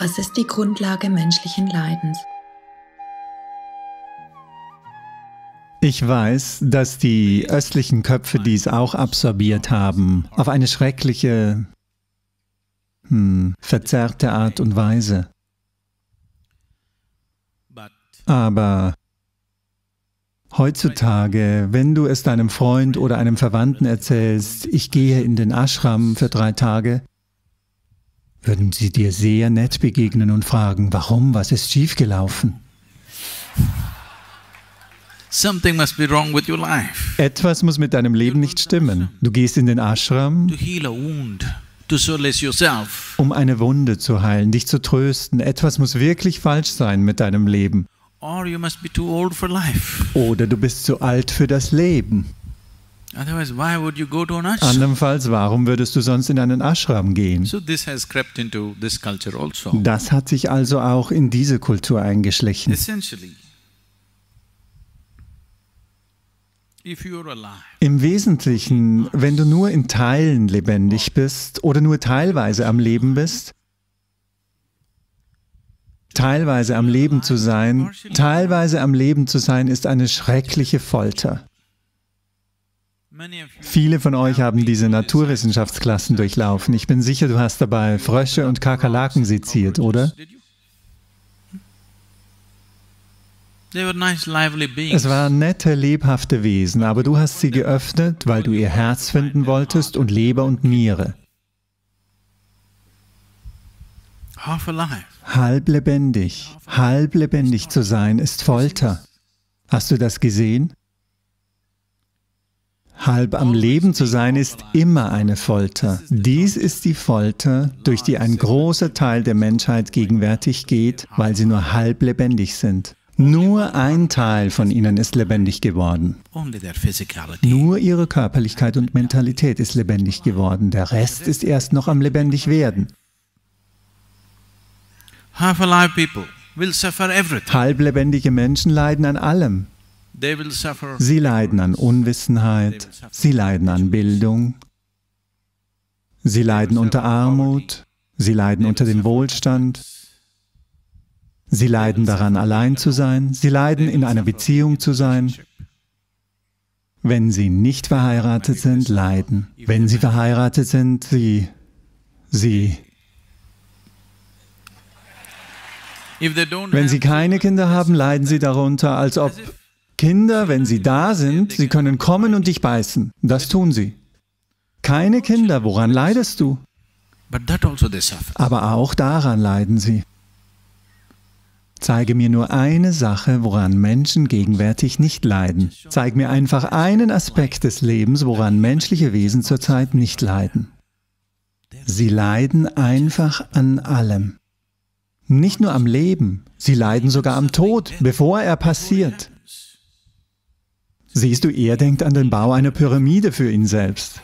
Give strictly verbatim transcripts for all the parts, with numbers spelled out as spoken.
Was ist die Grundlage menschlichen Leidens? Ich weiß, dass die östlichen Köpfe dies auch absorbiert haben, auf eine schreckliche, hm, verzerrte Art und Weise. Aber heutzutage, wenn du es deinem Freund oder einem Verwandten erzählst, ich gehe in den Ashram für drei Tage, würden sie dir sehr nett begegnen und fragen, warum, was ist schiefgelaufen? Something must be wrong with your life. Etwas muss mit deinem Leben nicht stimmen. Du gehst in den Ashram, To heal a wound, to solace yourself. um eine Wunde zu heilen, dich zu trösten. Etwas muss wirklich falsch sein mit deinem Leben. Or you must be too old for life. Oder du bist zu alt für das Leben. Otherwise, why would you go to an ashram? Andernfalls, warum würdest du sonst in einen Ashram gehen? So this has crept into this culture also. Das hat sich also auch in diese Kultur eingeschlichen. Essentially, if you are alive, Im Wesentlichen, wenn du nur in Teilen lebendig bist oder nur teilweise am Leben bist, teilweise am Leben zu sein, teilweise am Leben zu sein, ist eine schreckliche Folter. many of you Viele von euch haben diese Naturwissenschaftsklassen durchlaufen. Ich bin sicher, du hast dabei Frösche und Kakerlaken seziert, oder? Did you? They were nice, lively beings. Es waren nette, lebhafte Wesen, aber du hast sie geöffnet, weil du ihr Herz finden wolltest und Leber und Niere. Half alive. Halb lebendig, halb lebendig zu sein, ist Folter. Hast du das gesehen? Halb am Leben zu sein, ist immer eine Folter. Dies ist die Folter, durch die ein großer Teil der Menschheit gegenwärtig geht, weil sie nur halb lebendig sind. Nur ein Teil von ihnen ist lebendig geworden. Only their physicality. Nur ihre Körperlichkeit und Mentalität ist lebendig geworden. Der Rest ist erst noch am lebendig werden. Half alive people will suffer everything. Halblebendige Menschen leiden an allem. They will suffer. Sie leiden an Unwissenheit, sie leiden an Bildung, sie leiden unter Armut, sie leiden unter dem Wohlstand, sie leiden daran, allein zu sein, sie leiden, in einer Beziehung zu sein. Wenn sie nicht verheiratet sind, leiden. Wenn sie verheiratet sind, sie, sie. If they don't Wenn have sie keine Kinder haben, leiden sie darunter, als ob Kinder, wenn sie da sind, sie können kommen und dich beißen. Das tun sie. Keine Kinder, woran leidest du? But that also they suffer. Aber auch daran leiden sie. Zeige mir nur eine Sache, woran Menschen gegenwärtig nicht leiden. Zeig mir einfach einen Aspekt des Lebens, woran menschliche Wesen zurzeit nicht leiden. Sie leiden einfach an allem. Nicht nur am Leben, sie leiden sogar am Tod, bevor er passiert. Siehst du, er denkt an den Bau einer Pyramide für ihn selbst.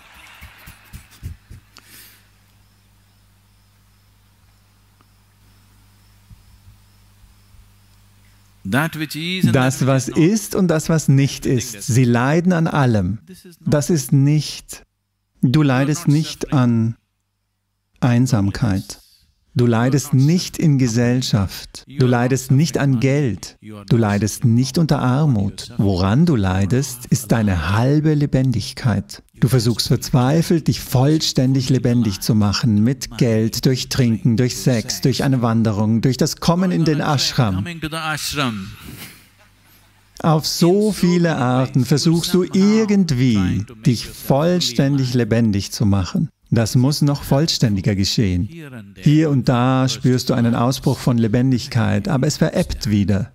That which is and Das, that was which is not. ist und das, was nicht ist, sie leiden an allem. Das ist nicht, du leidest nicht an Einsamkeit. Du leidest nicht in Gesellschaft. Du leidest nicht an Geld. Du leidest nicht unter Armut. Woran du leidest, ist deine halbe Lebendigkeit. Du versuchst verzweifelt, dich vollständig lebendig zu machen, mit Geld, durch Trinken, durch Sex, durch eine Wanderung, durch das Kommen in den Ashram. Coming to the ashram. Auf so viele Arten versuchst du irgendwie, dich vollständig lebendig zu machen. Das muss noch vollständiger geschehen. Here and there. Hier und da spürst du einen Ausbruch von Lebendigkeit, aber es verebbt wieder.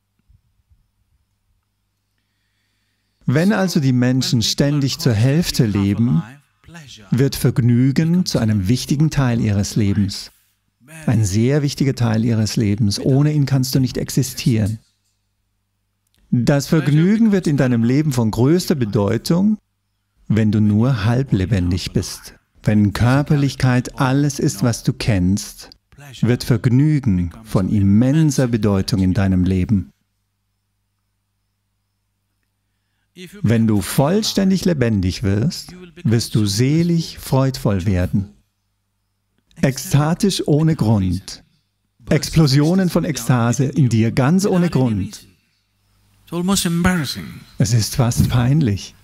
Wenn also die Menschen ständig zur Hälfte leben, wird Vergnügen zu einem wichtigen Teil ihres Lebens. Ein sehr wichtiger Teil ihres Lebens. Ohne ihn kannst du nicht existieren. Das Vergnügen wird in deinem Leben von größter Bedeutung, wenn du nur halblebendig bist. Wenn Körperlichkeit alles ist, was du kennst, wird Vergnügen von immenser Bedeutung in deinem Leben. Wenn du vollständig lebendig wirst, wirst du selig, freudvoll werden. Ekstatisch ohne Grund. Explosionen von Ekstase in dir, ganz ohne Grund. Es ist fast peinlich.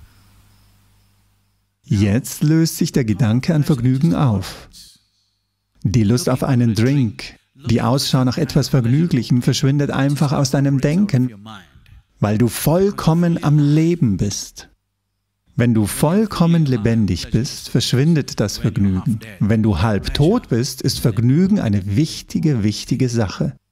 Jetzt löst sich der Gedanke an Vergnügen auf. Die Lust auf einen Drink, die Ausschau nach etwas Vergnüglichem verschwindet einfach aus deinem Denken, weil du vollkommen am Leben bist. Wenn du vollkommen lebendig bist, verschwindet das Vergnügen. Wenn du halb tot bist, ist Vergnügen eine wichtige, wichtige Sache.